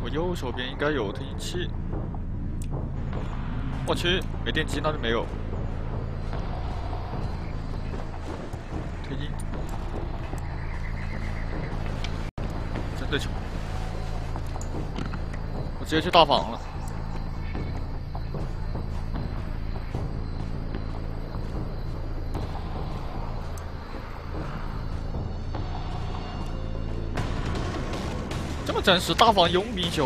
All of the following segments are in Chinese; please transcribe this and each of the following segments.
我右手边应该有推进器。我去，没电机那就没有。推进，真的巧。我直接去大房了。 这么真实，大房佣兵秀。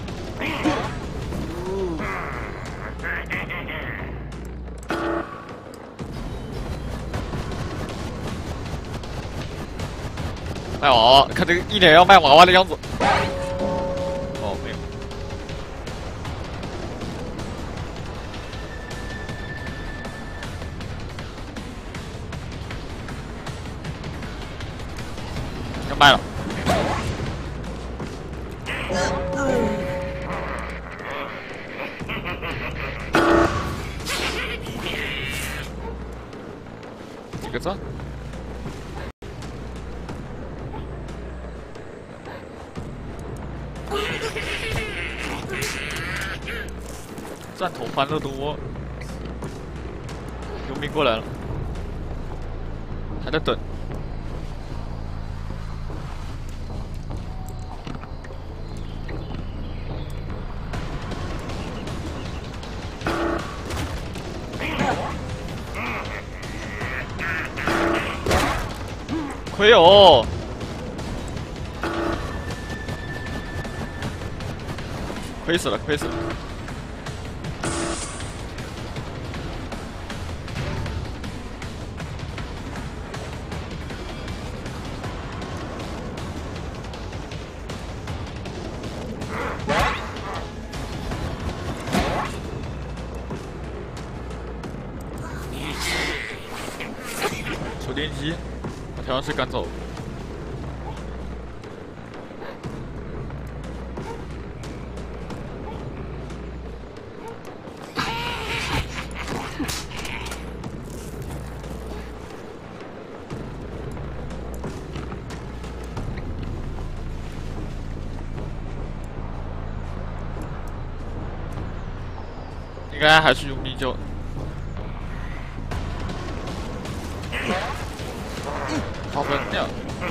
卖娃娃，看这个一脸要卖娃娃的样子。哦，没有。要卖了。 几个赞？赞头欢乐多。佣兵过来了，还在等。 亏哦！亏死了，亏死了！手电机。 调试赶走。应该还是佣兵救。 好分掉。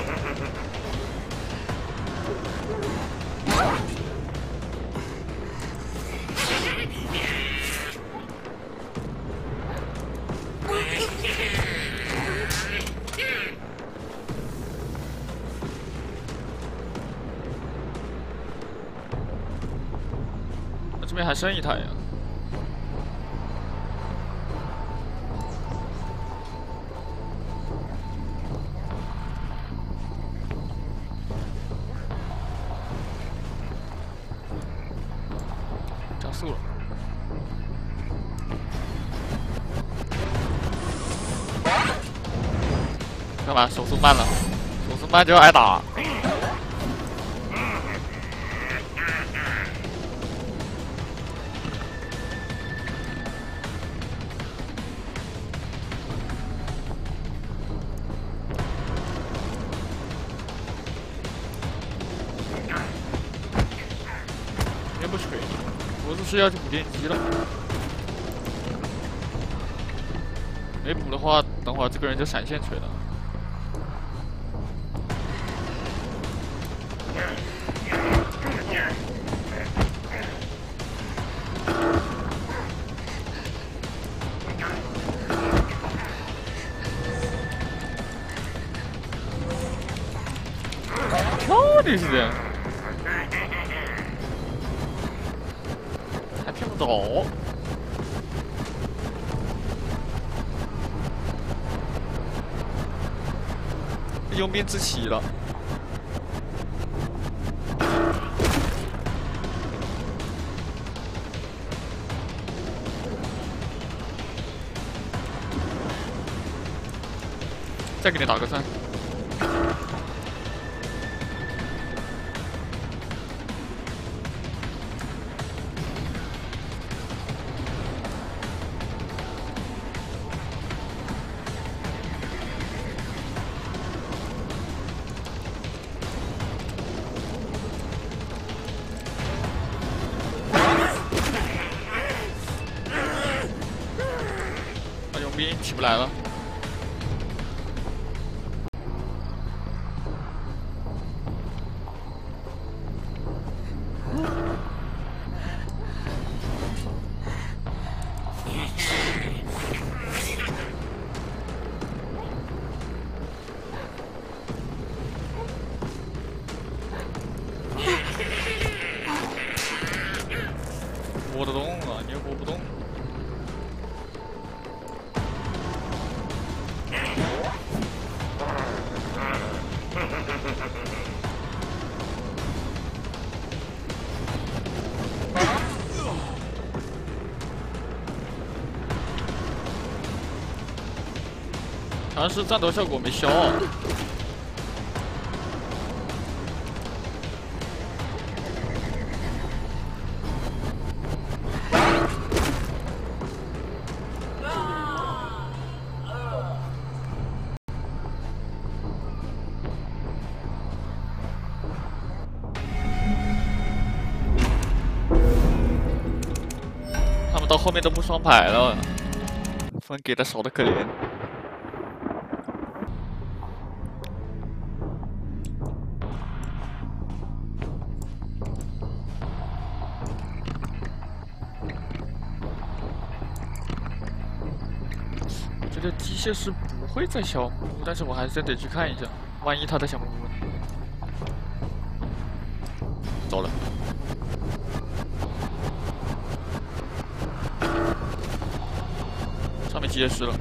这边还剩一台呀。 加速了，干嘛？手速慢了，手速慢就要挨打。别不锤，我是要去补电机了。 没补的话，等会儿这个人就闪现锤了。到底是这样，还骗不着。 佣兵自起了，再给你打个3。 起不来了。拨得动啊，你又拨不动。但是战斗效果没消啊。他们到后面都不双排了，分给的少的可怜。我觉得机械师不会再小木屋，但是我还是得去看一下，万一他在小木屋呢？走了。上面机械师了。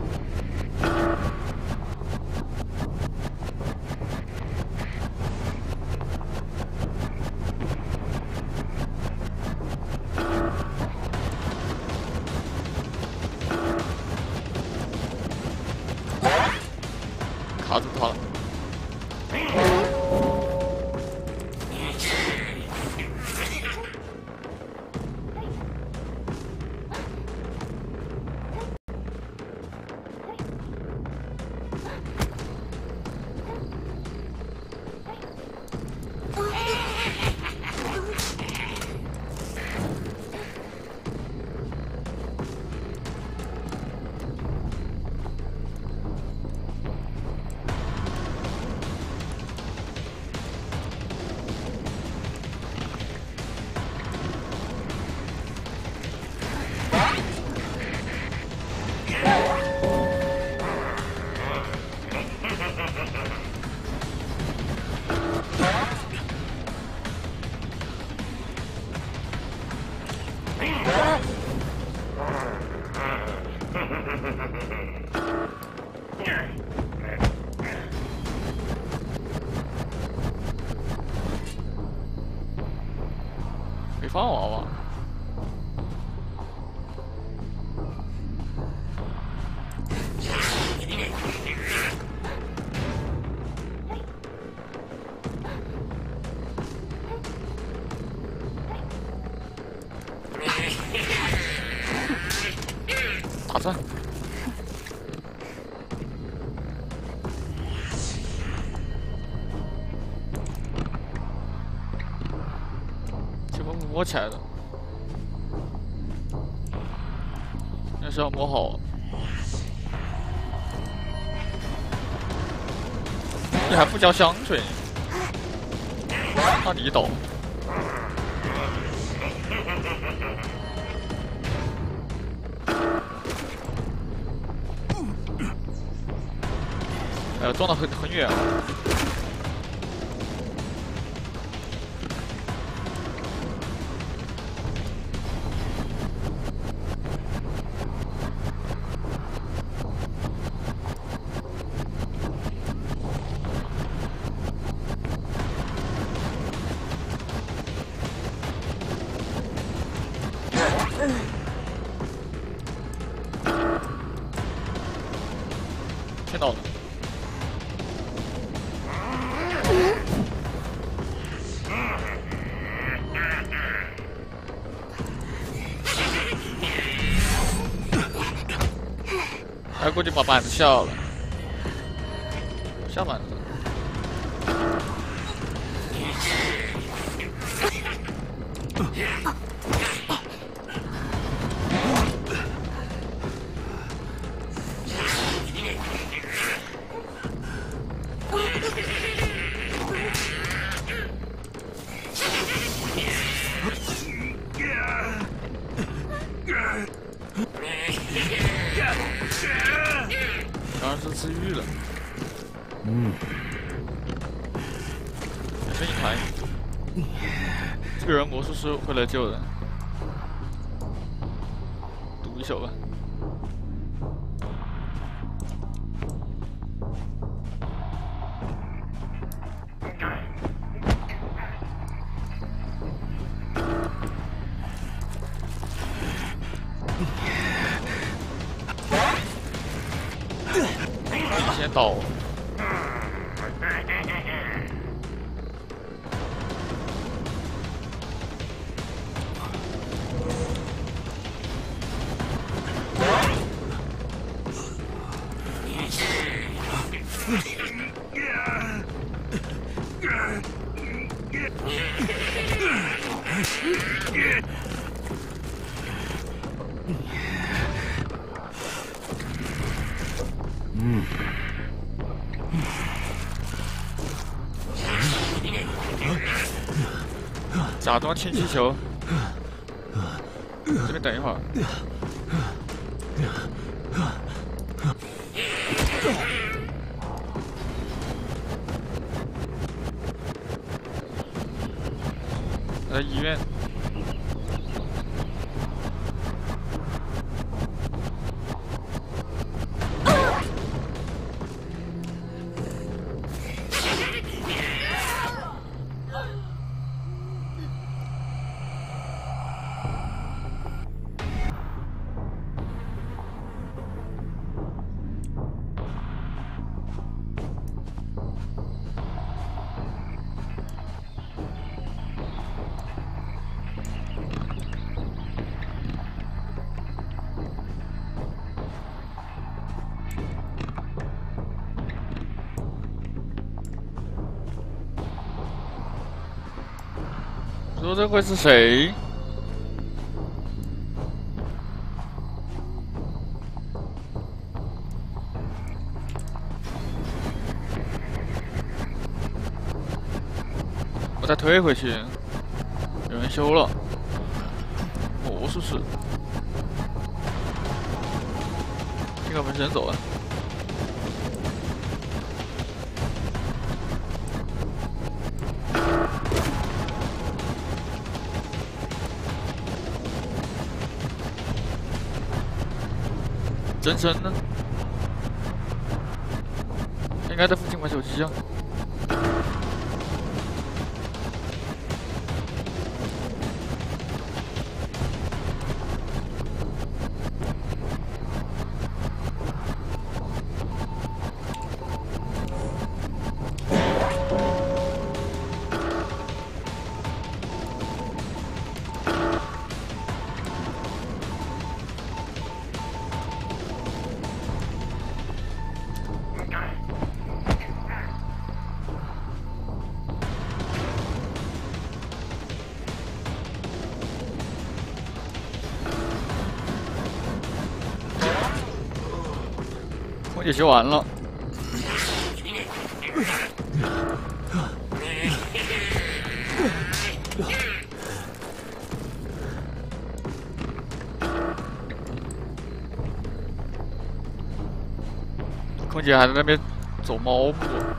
卡住他了。没放娃娃。打战。这个摸起来的，那是要摸好。你还不交香水？那你倒。哎呀，撞得很远啊！听到了。还过去把板子下了，下板子。 治愈了。这一台，这个人魔术师会来救人，赌一手吧。先倒。假装氢气球，这边等一会儿。在医院。不知道这会是谁？我再推回去，有人修了。魔术师，这个门人走了。真身呢？应该在附近玩手机啊。空姐修完了。空姐还在那边走猫步。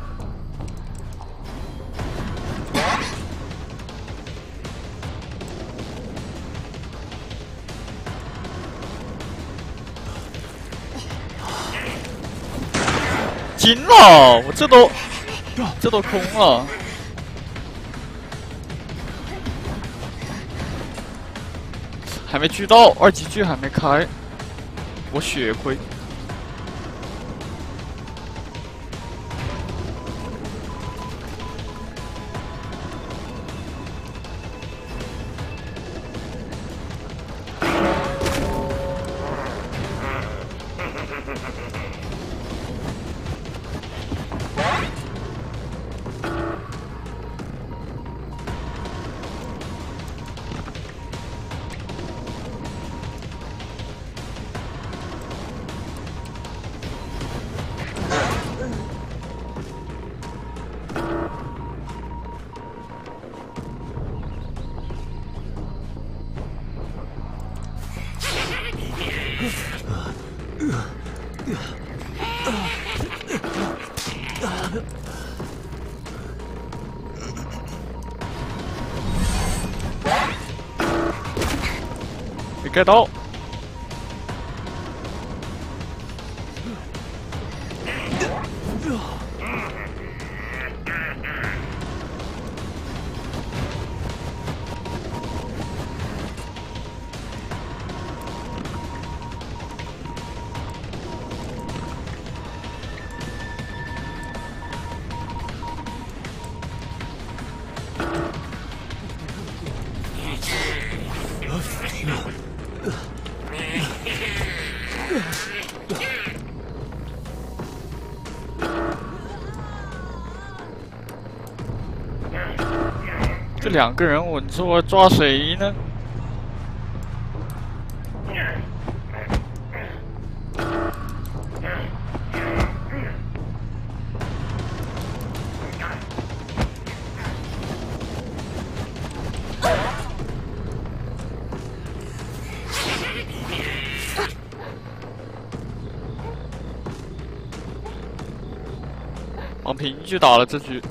惊了！我这都空了。还没锯到，二级锯还没开，我血亏。 get 到。这两个人稳住，我抓谁呢？往平局打了这局。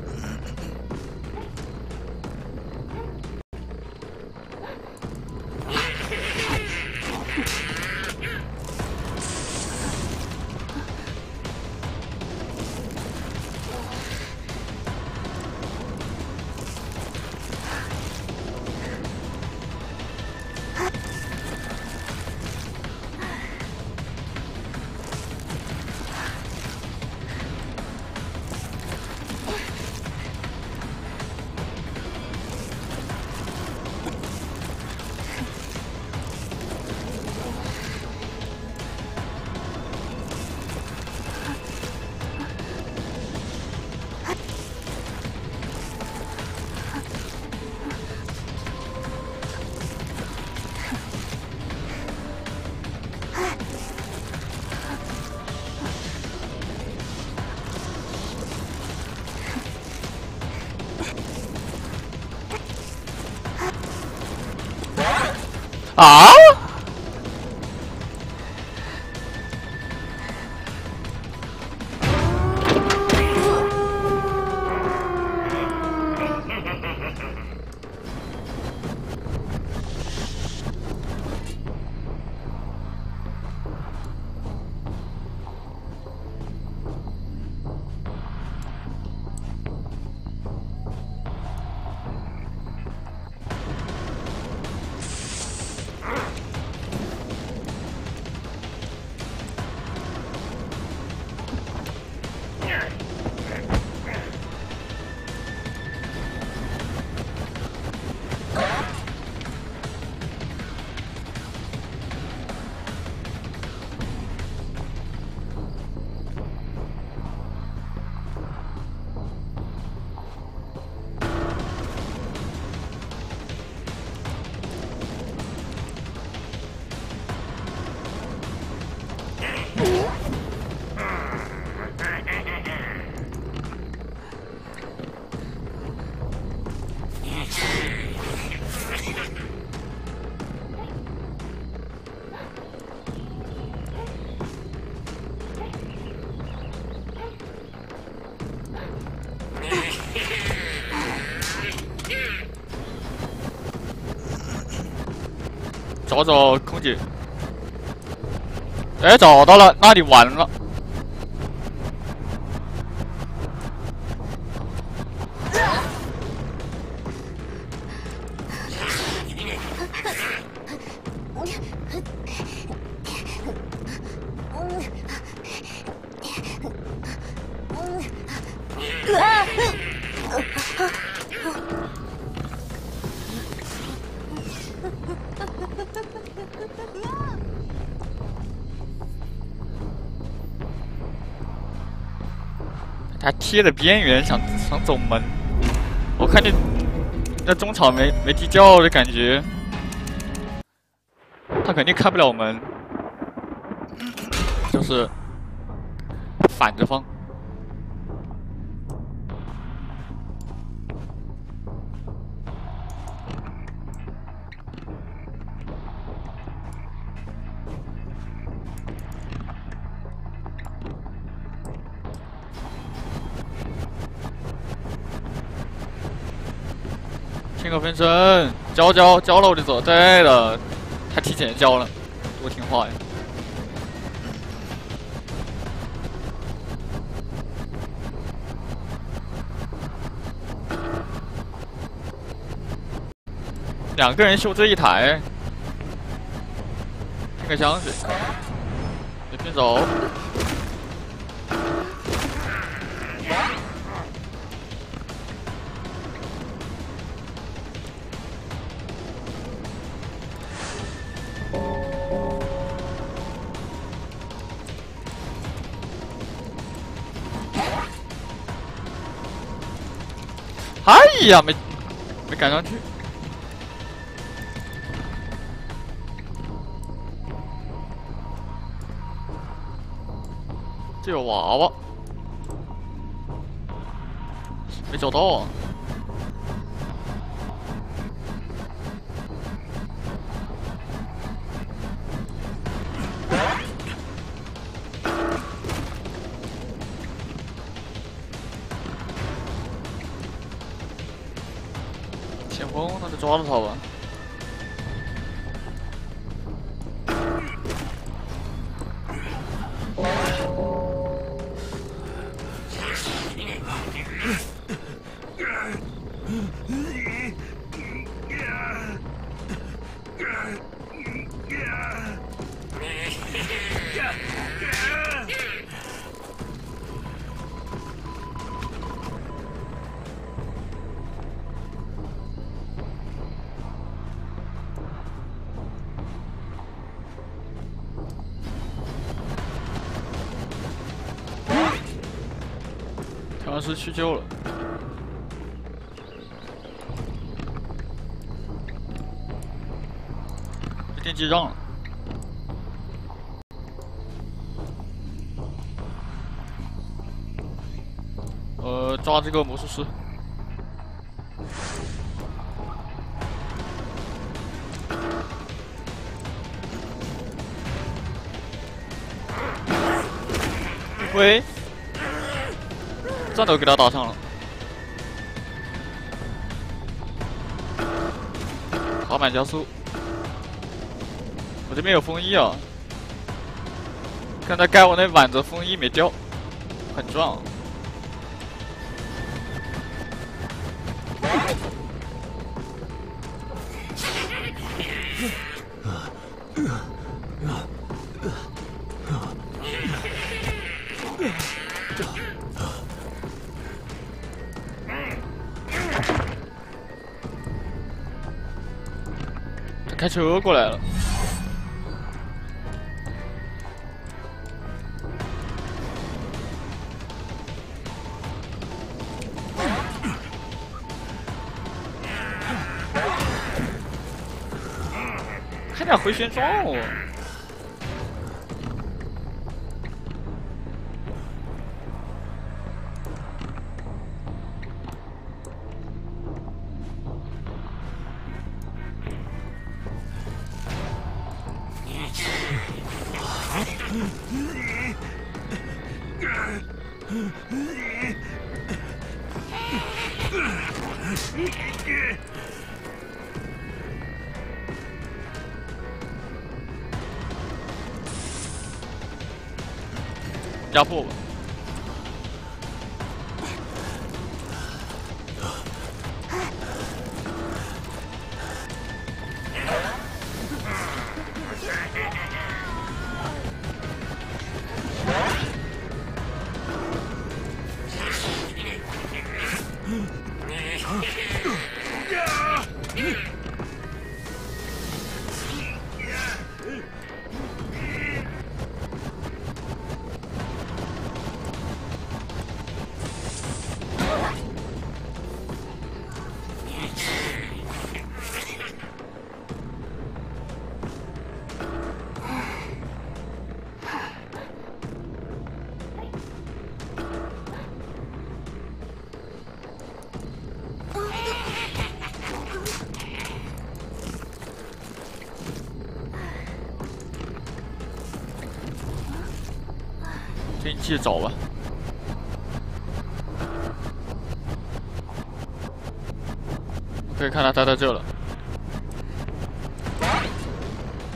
啊！找找空姐。哎，找到了，那里完了。他贴着边缘想走门，我看见那中场没地窖的感觉，他肯定开不了门，就是反着放。天口分身，交了我就走，对的， 还提前交了，多听话呀！2个人修这一台，听个香水，别骗走。哎呀，没赶上去。这有娃娃，没找到啊。前锋，那就抓住他吧。调香师去救了。被电击让了。抓这个魔术师。喂。战斗给他打上了，滑板加速。我这边有风衣啊，刚才盖我那碗子风衣没掉，很壮。开车过来了，还想回旋撞我。压迫吧。天气找吧。可以看到他在这了。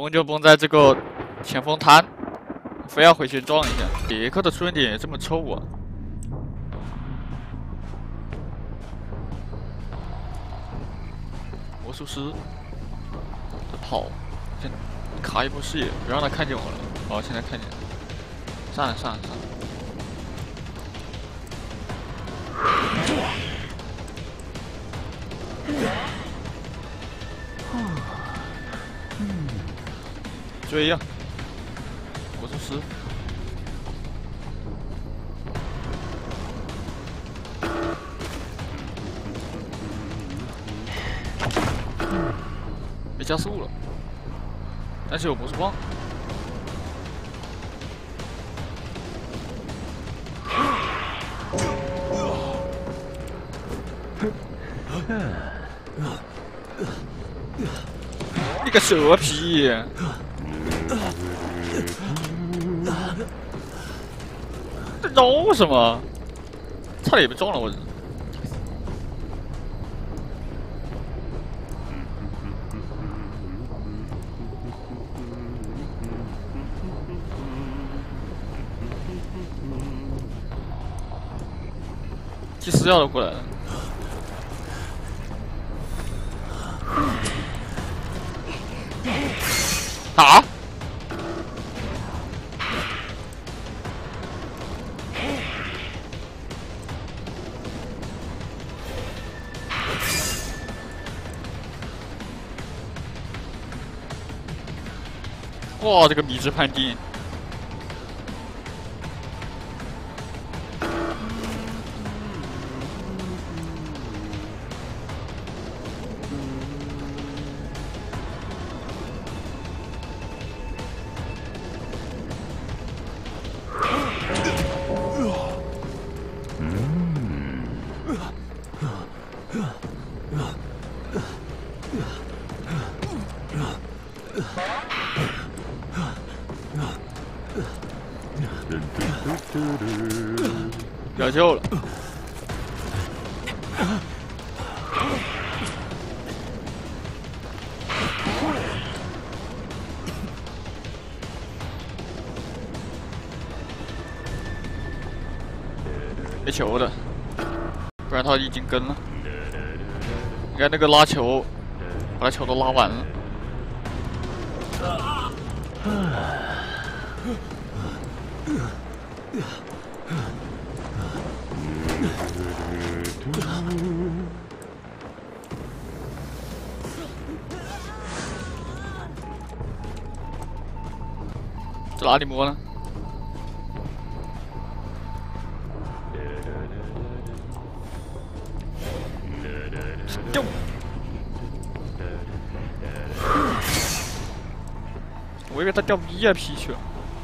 们就蹦在这个前锋滩，非要回去撞一下。别克的出现点也这么臭啊！魔术师在跑，先卡一波视野，不让他看见我了。哦，现在看见了，上来上来上来！追呀！魔术师。被加速了，但是有魔术棒。你个蛇皮！这绕什么？差点也被撞了我。第4要都过来了。打！哇，这个迷之判定！要救了！没球的，不然他已经跟了。应该那个拉球，把他球都拉完了。这哪里摸呢？丢！我以为他掉 VIP 去了。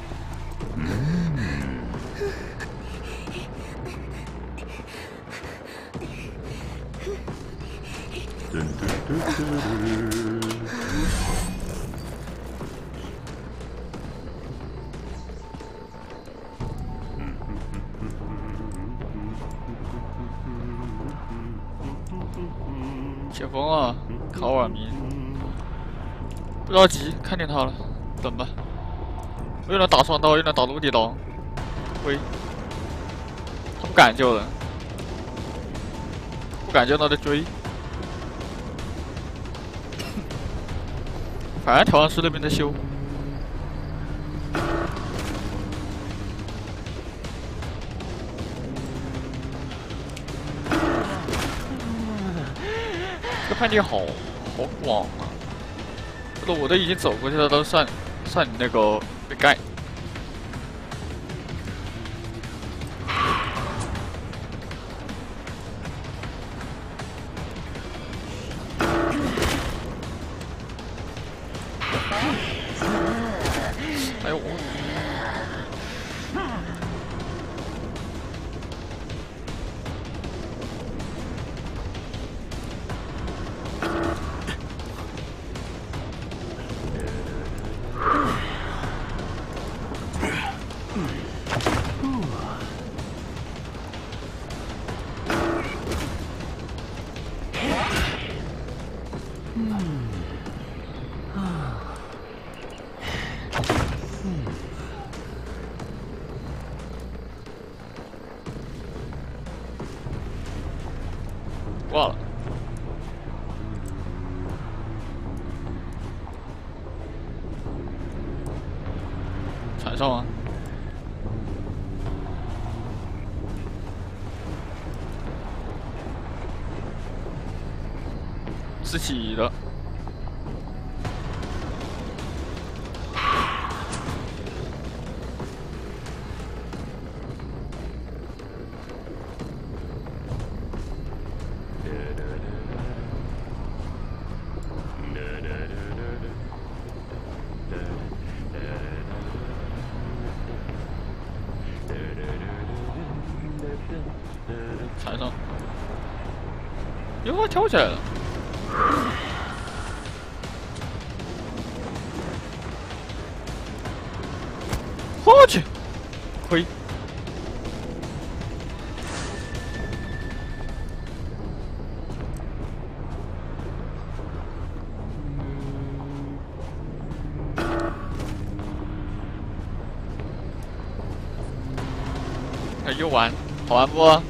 前锋啊，卡瓦米，不着急，看见他了，等吧。我又能打双刀，又能打陆地刀，喂，他不敢救了，不敢救他的追。反正调香师那边在修。这判定好广啊！这个我都已经走过去了，都算你那个被盖。哎呦！ 挂了。船上啊。自己的。船上。哟，我跳起来了。 我去，可以。哎，又玩，好玩不？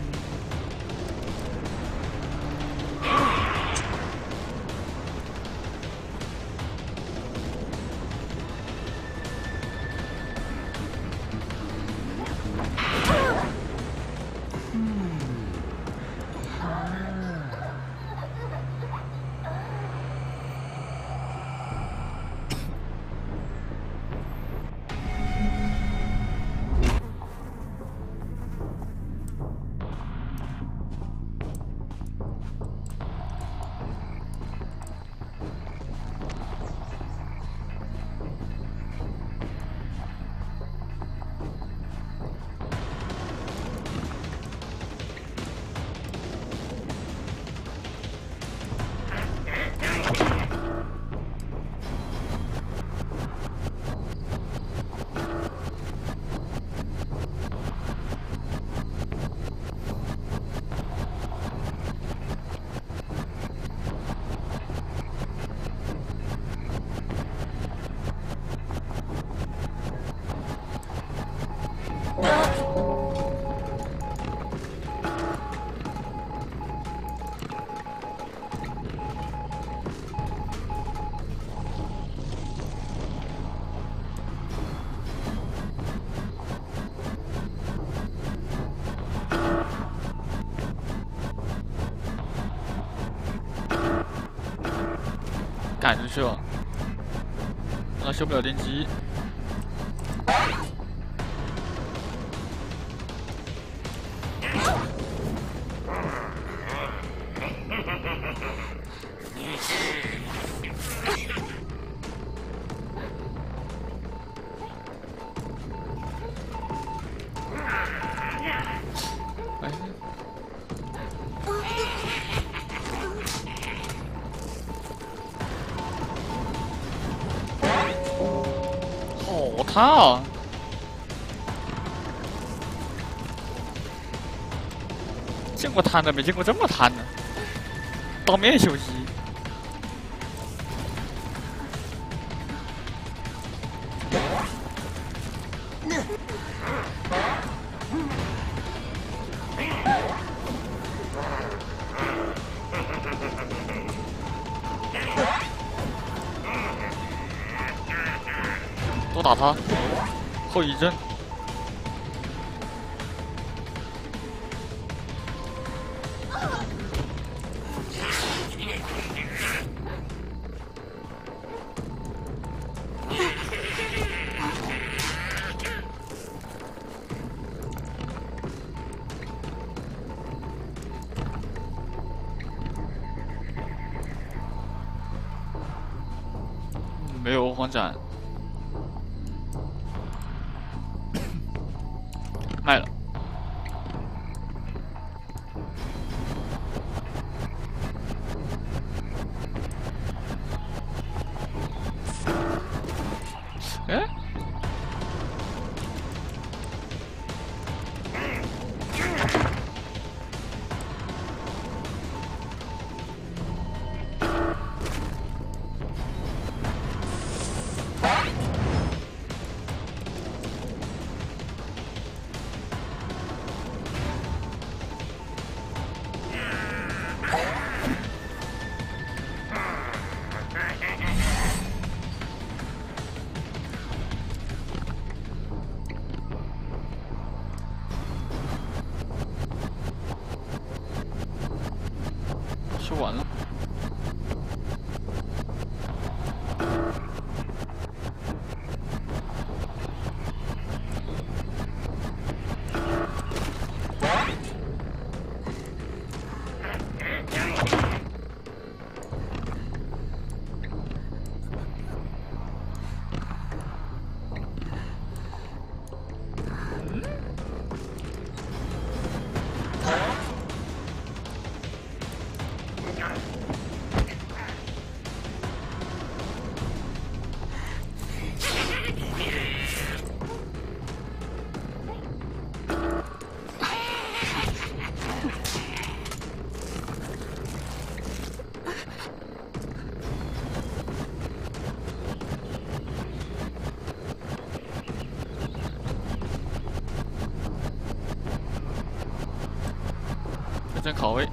赶着去了，那修不了电机。哎。 好贪啊！见过贪的，没见过这么贪的。当面休息。多打他，后遗症。没有荒斩。 卖了。哎， 完了。认真拷位。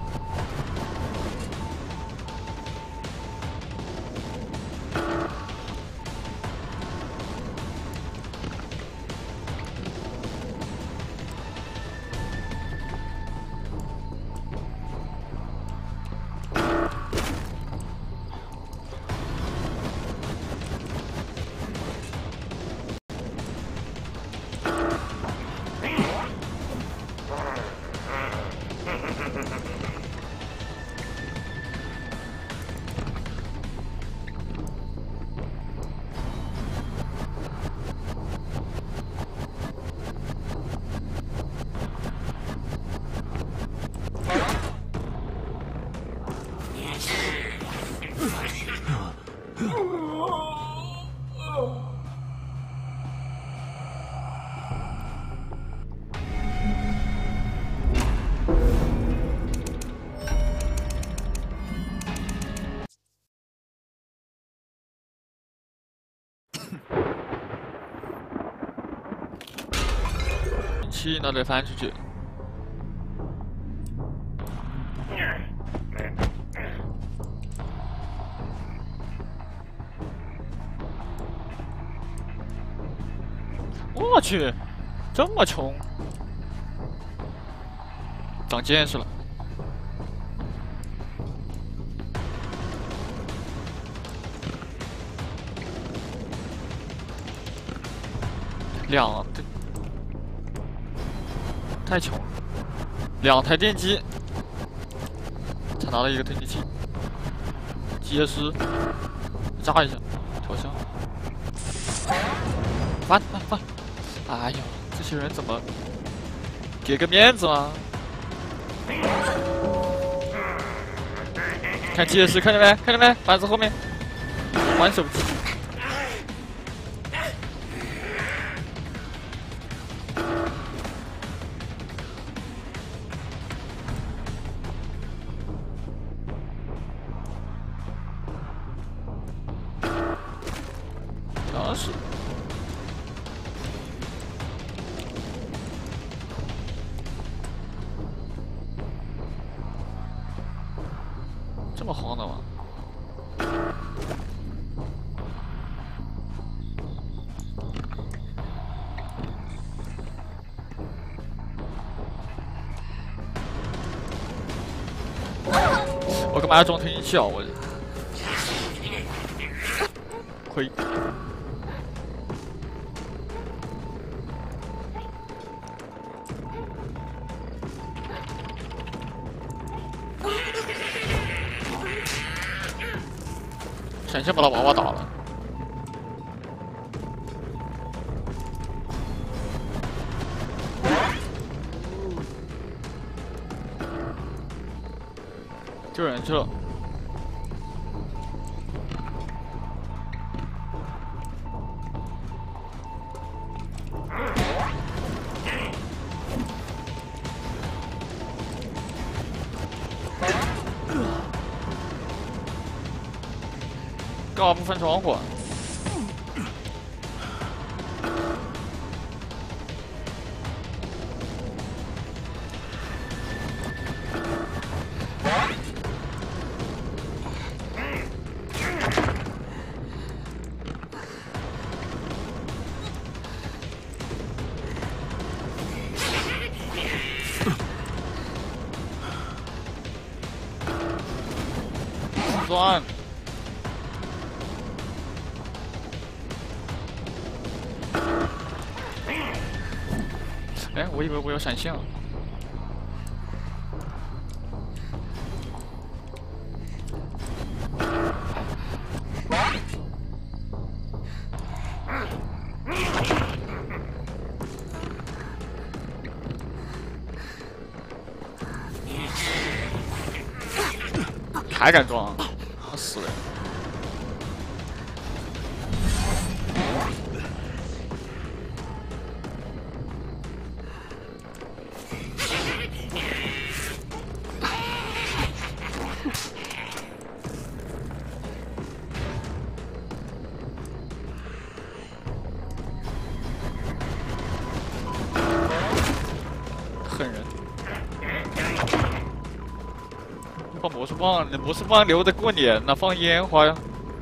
气那得翻出去。我去，这么穷，长见识了。两对，太穷了，两台电机才拿了一个推进器，结实，炸一下，调香，翻。哎呦，这些人怎么给个面子吗？看结实，看见没？看见没？板子后面，玩手机。尝试。这么慌的吗？我干嘛要装推进器啊？我亏。闪现把他娃娃打了。救人去了。干嘛不翻窗户？ 转。哎，我以为我有闪现了。还敢撞？死了！狠人！放魔术棒，那魔术棒留着过年呢，放烟花呀。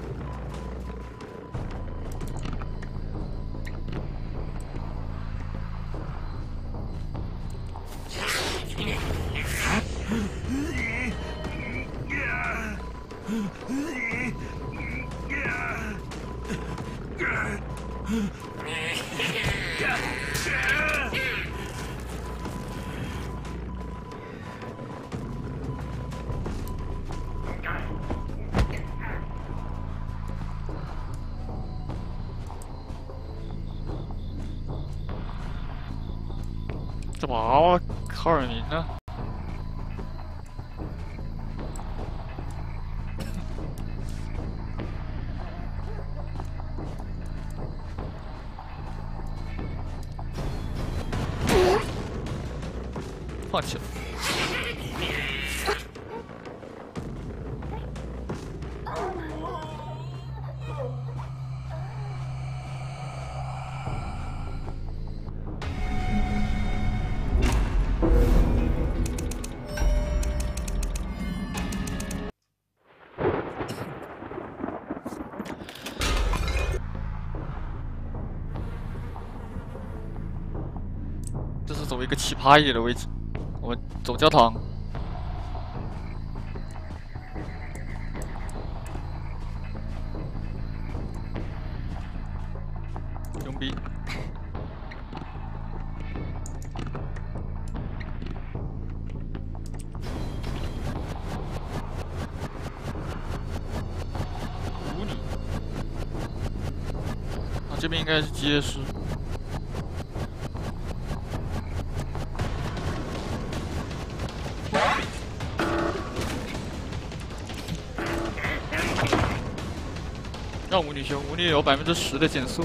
这娃娃卡尔明呢？放弃了。这是走一个奇葩一点的位置，我们走教堂。佣兵。巫女。啊，这边应该是街市。让巫女修，巫女有10%的减速。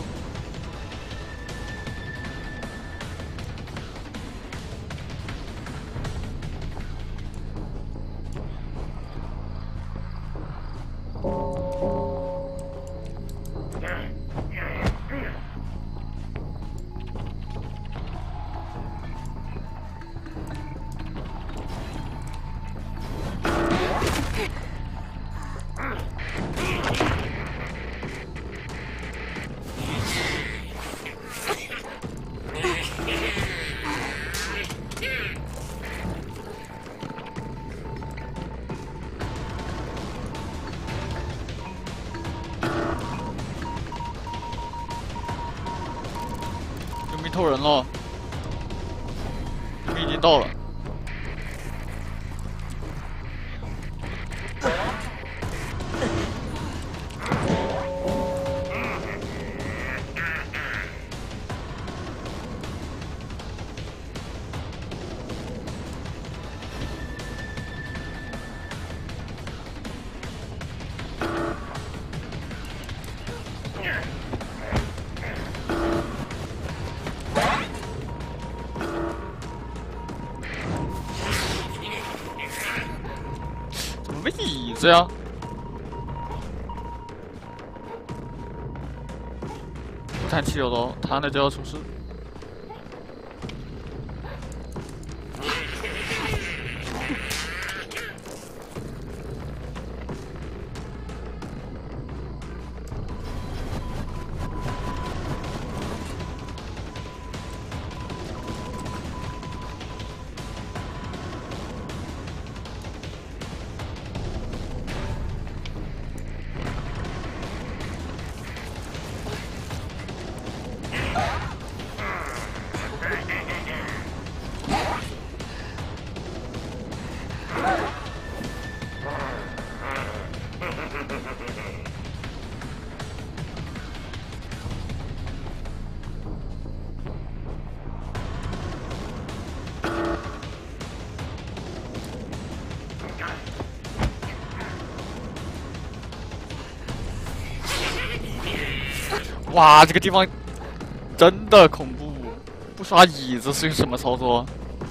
佣兵偷人了，佣兵已经到了。没椅子呀！不弹汽油刀，弹了就要出事。 哇，这个地方真的恐怖！不刷椅子是什么操作？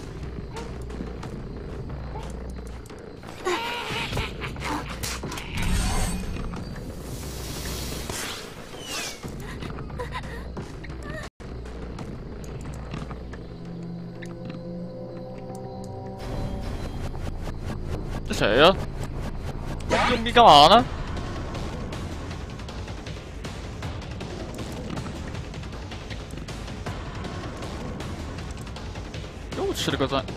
这谁呀？用力干嘛呢？又吃了个钻。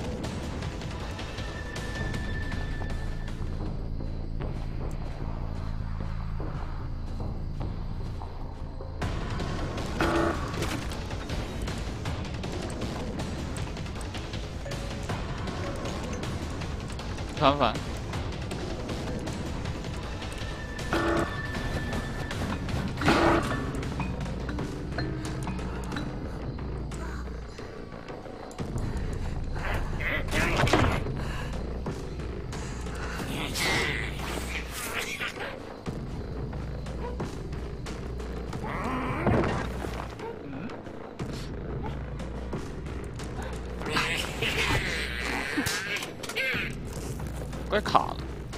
反。怪卡了。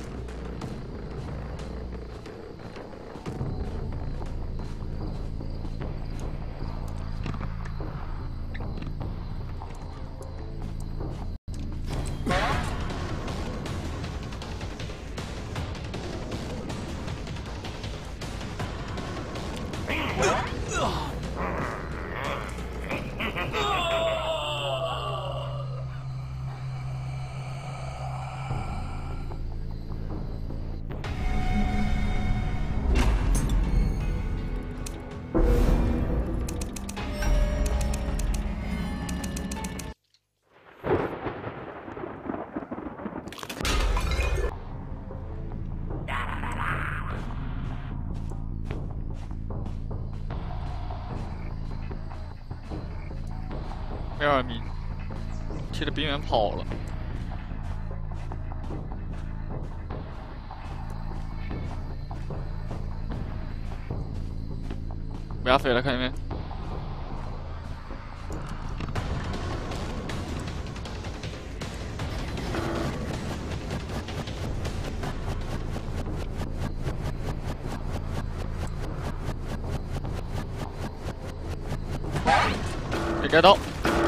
没耳鸣，踢着边缘跑了。不要飞了，看见没？没盖到。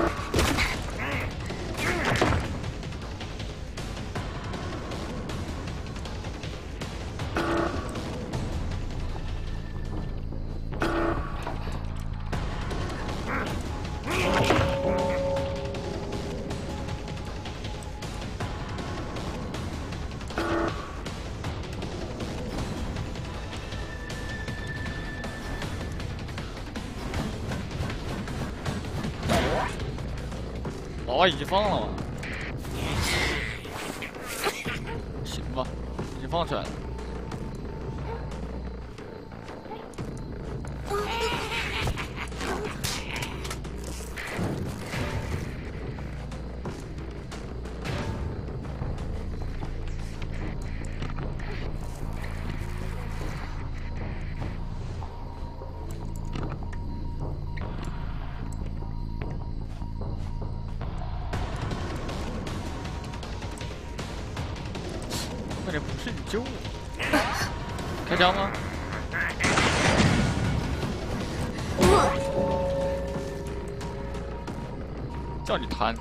哦，已经放了吗？行吧，已经放出来了。关键不是你救我，开枪吗？叫你弹。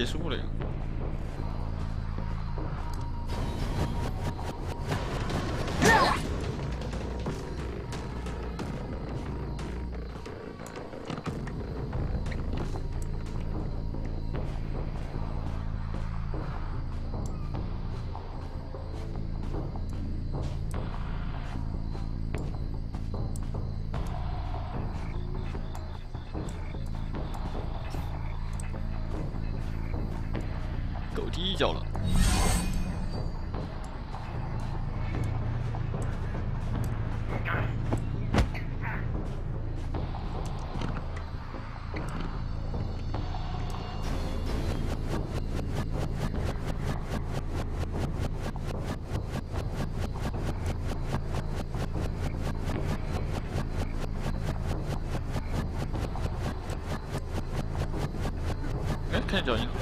结束了呀。狗踢一脚了。哎，看见脚印了。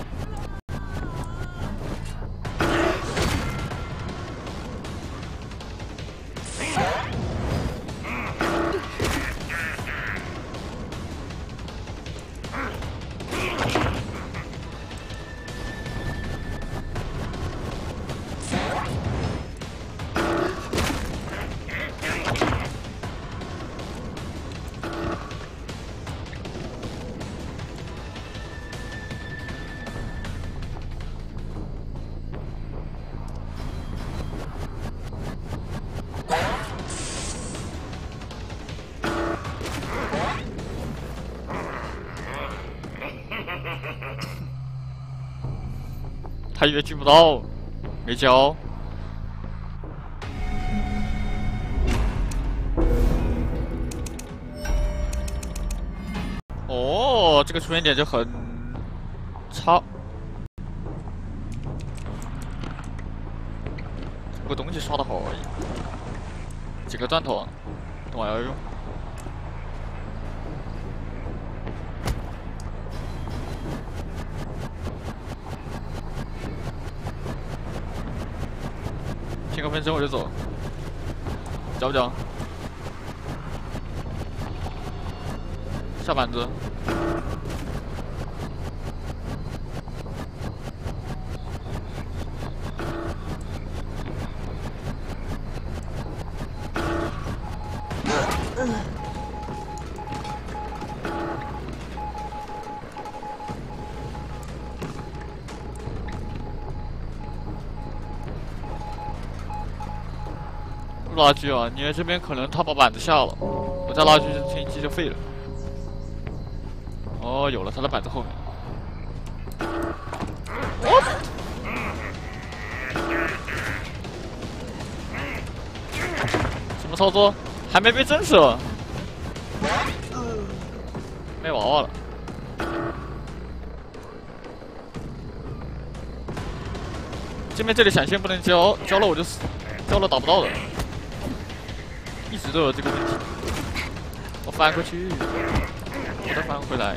他以为狙不到，没交。哦，这个出现点就很差。这个东西刷的好而已。几个钻头，等会要用。 10个分身我就走，交不交？下板子。拉锯啊！你这边可能他把板子下了，我再拉锯这天机就废了。哦，有了，他的板子后面。什么操作？还没被震死？没娃娃了。这边这里闪现不能交，交了我就死，交了打不到的。 一直都有这个问题，我翻过去，我再翻回来。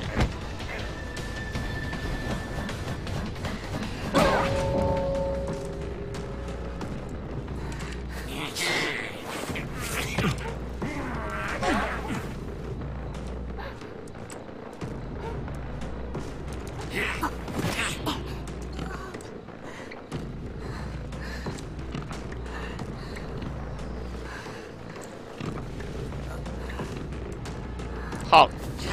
好。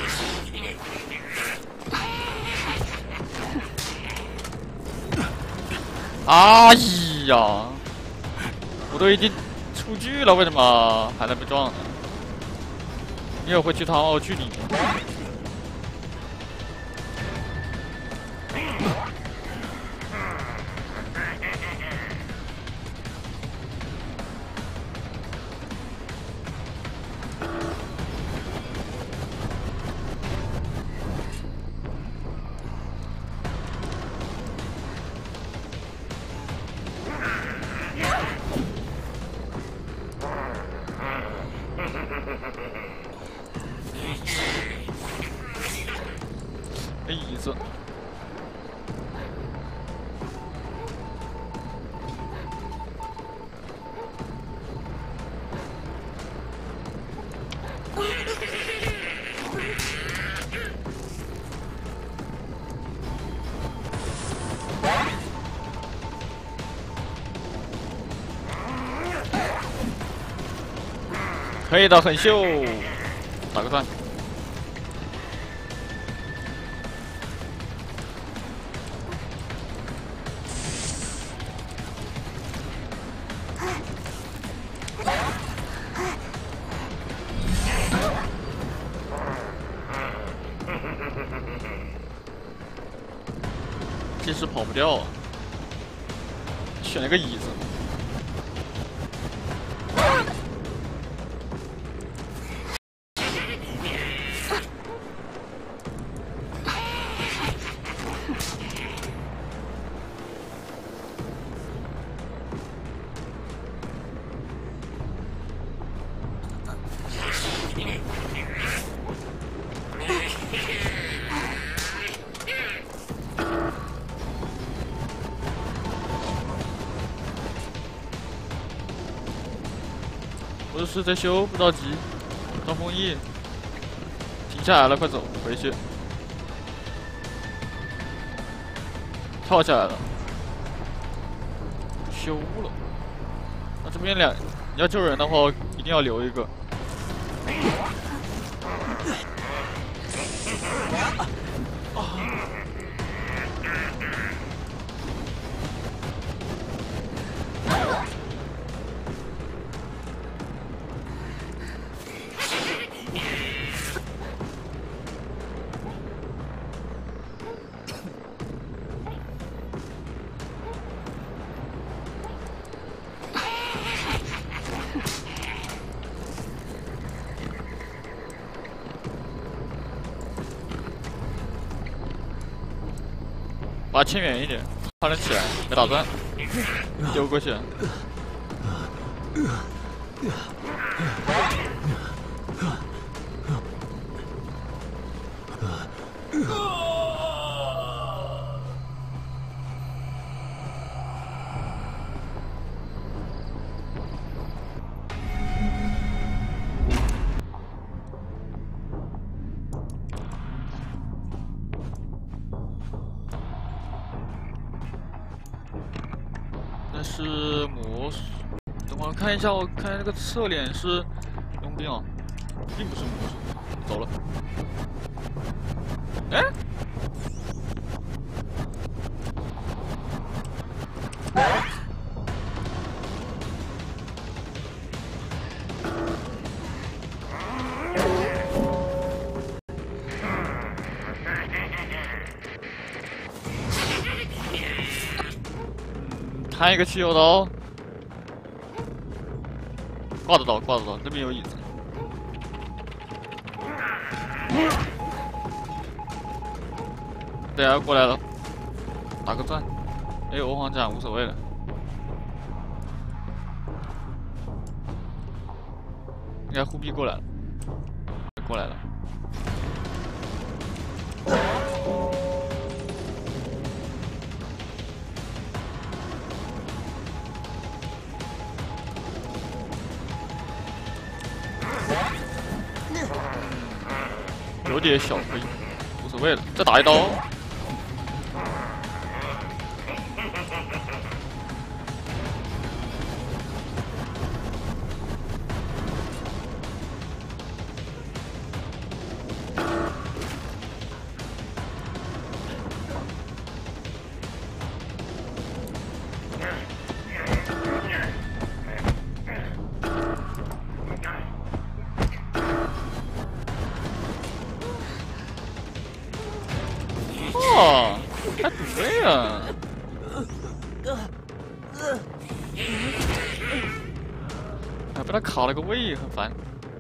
哎呀，我都已经出局了，为什么还在被撞呢？你也会去唐奥区里面？没椅子。 可以的，很秀，打个赞。即使跑不掉啊，选了个椅子。 我的水在修，不着急。张丰毅，停下来了，快走，回去。跳下来了，修了。那这边你要救人的话，一定要留一个。把它牵远一点，怕人起来，没打断，丢过去。那是魔术，等会儿看一下，我看那个侧脸是佣兵啊，并不是魔术。走了。哎？弹一个汽油刀，挂得到，挂得到，那边有椅子。对啊，过来了，打个钻。没有欧皇甲无所谓了。应该护臂过来了，过来了。 有点小亏，无所谓了，再打一刀。哦，还对啊！还被他卡了个位，很烦。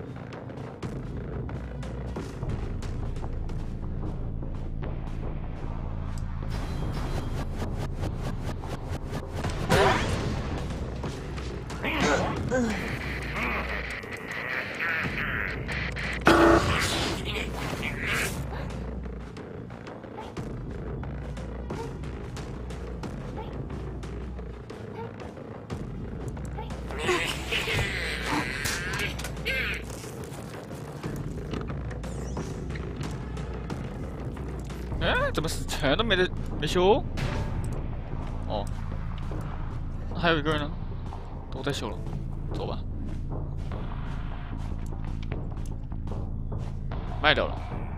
哎，怎么全都没修？哦，还有一个人呢，都在修了，走吧。 卖掉了。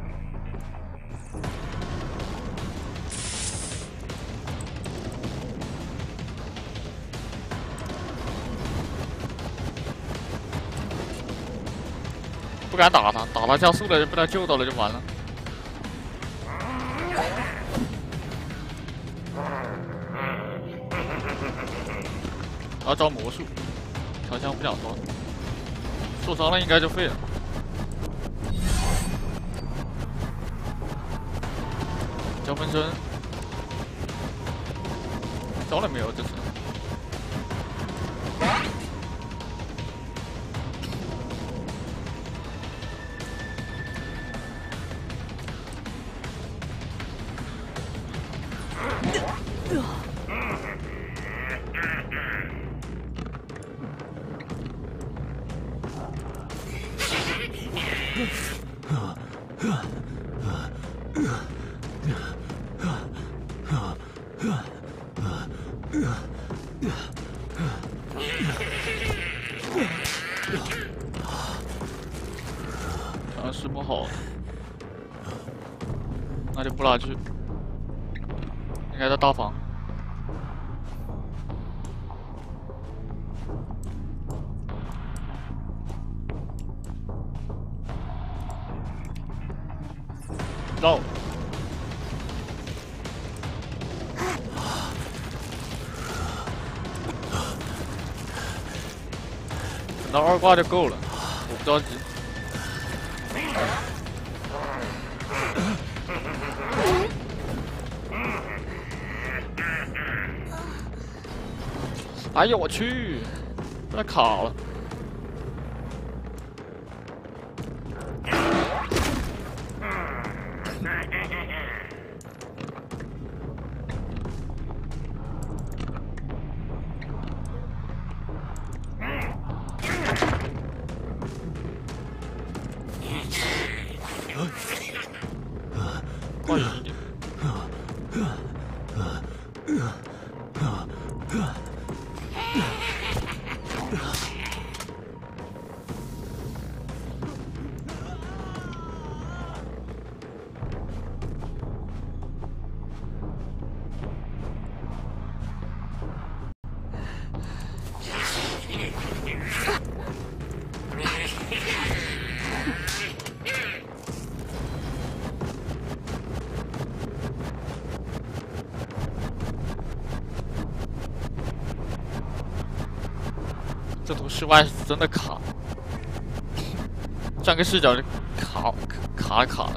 不敢打他，打他加速了就被他救到了就完了。要招魔术，调枪不想招，受伤了应该就废了。交分身，招了没有？这次。石磨好了，那就不拉去，应该在大房。绕。等到2挂就够了，我不着急。哎呦我去，被他卡了。快一点。这图室外是真的卡，转个视角就卡了。